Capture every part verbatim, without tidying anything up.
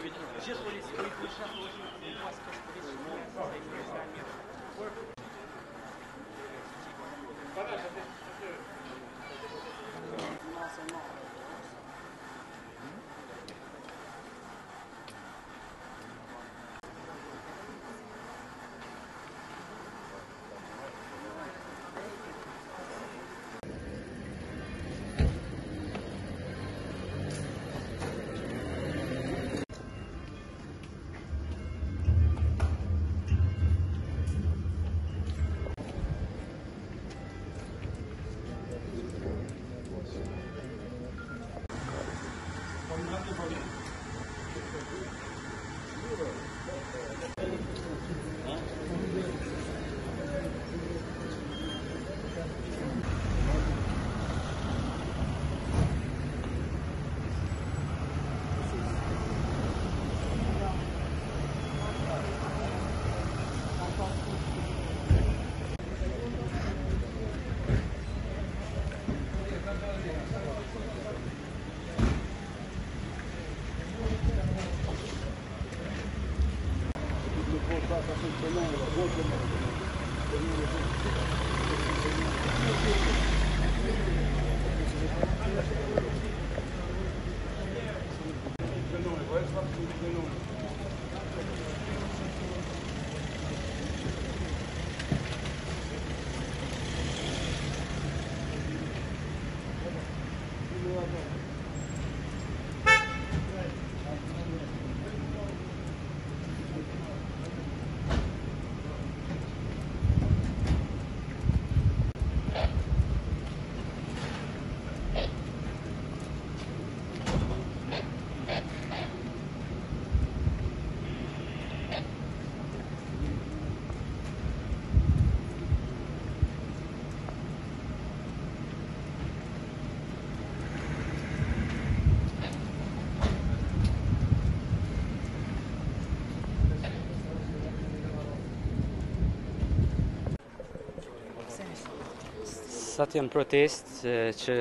Sa të jam protest që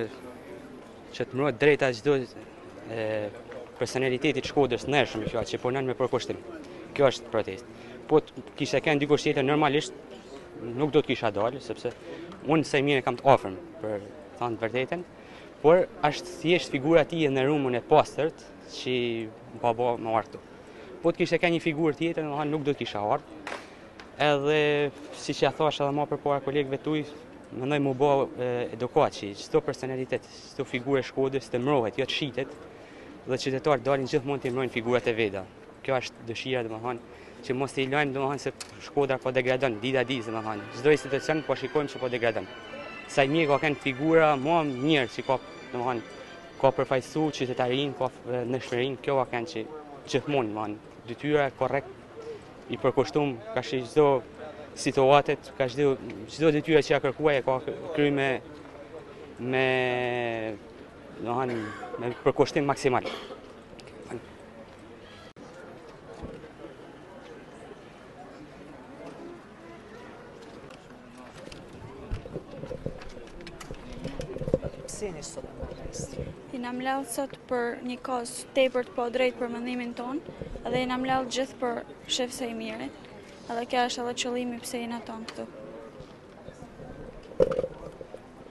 që të mbrohet drejta çdo personalitetit Shkodrës nërshëm që punon me përkushtim. Kjo është protest. Po kisha kënë dikush tjetër normalisht nuk do të kisha dalë sepse unë sa mirë kam të afërm për thënë të vërtetën, por është thjesht figura e tij në rrumën e pastërt që baba më ardhë. Po të kisha kënë një figurë tjetër, domethënë nuk do të kisha ardhur. Edhe siç ja thash edhe më përpara kolegëve tuaj, mendoj më bë edukat që çdo personalitet, çdo figurë e Shkodrës të mbrohet, jo të shitet, dhe qytetarët dalin gjithmonë të mbrojnë figurat e veta. Kjo është dëshira, domethënë, që mos i lajmë domethënë se Shkodra po degradon, dita ditë domethënë. Çdo institucion po shikojmë se po degradon. Sa mirë ka kanë figura më mirë që ka domethënë ka përfaqësu qytetarinë, ka në shmërinë, kjo ka kanë që gjithmonë domethënë detyra korrekt i përkushtuar ka çdo situatet, ka çdo çdo detyrë që ja kërkuaj e ka kry me me domethënë me përkushtim maksimal. I na mbledh sot për një kaz tepër të padrejtë për mendimin tonë, edhe i na mbledh gjithë për shef Sajmirin. Edhe kjo është edhe qëllimi pse jena tonë këtu.